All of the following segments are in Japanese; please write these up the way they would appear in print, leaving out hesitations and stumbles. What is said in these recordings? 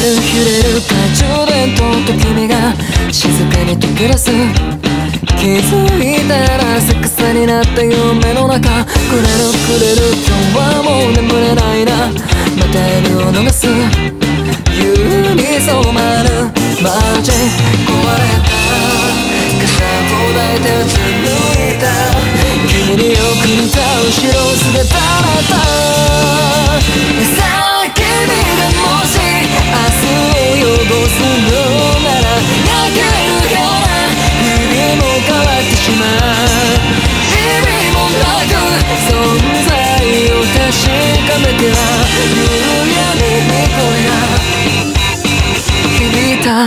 る揺れる懐中電灯と君が静かに溶け出す。気づいたら逆さになった夢の中。くれる今日はもう眠れないな。また夜を逃す夕に染まる街。壊れた傘を抱いてうつむいた。君によく似た後ろ姿だった。さあ君がもし明日を汚すのなら焼けるような日々も変わってしまう。意味もなく存在を確かめては夕闇に声が響いた。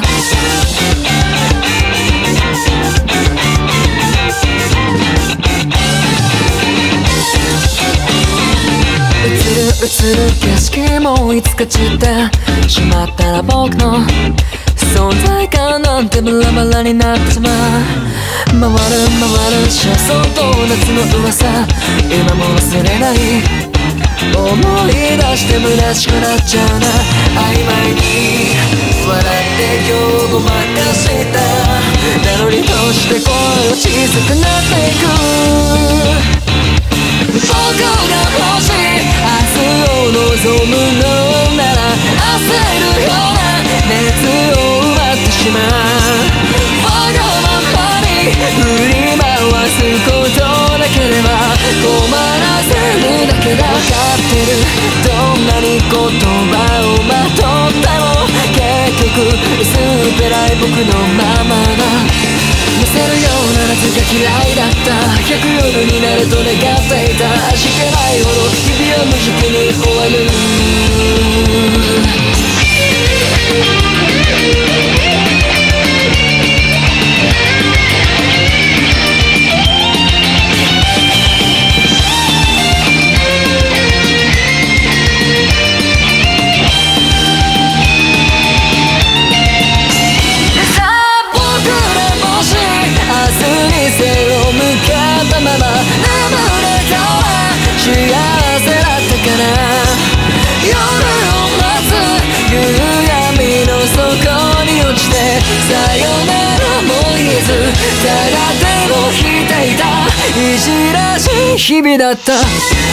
映る景色もいつか散ってしまったら僕の存在感なんてバラバラになってしまう。回るシャソンと夏の噂、今も忘れない。思い出して虚しくなっちゃうな。曖昧に笑って今日ごまかした。なのにどうして声は小さくなっていく。僕が欲しい明日を望むのなら焦るような熱を奪ってしまう。わがままに振り回すことだけでは困らせるだけだ。分かってるどんなに言葉をまとっても結局薄っぺらい僕のままだ。見せるような夏が嫌いだった。100夜になると願っていた。味気ないほど日々は無邪気に終わる。幸せだったから夜を待つ夕闇の底に落ちてさよならも言えずただ手を引いていた。いじらしい日々だった。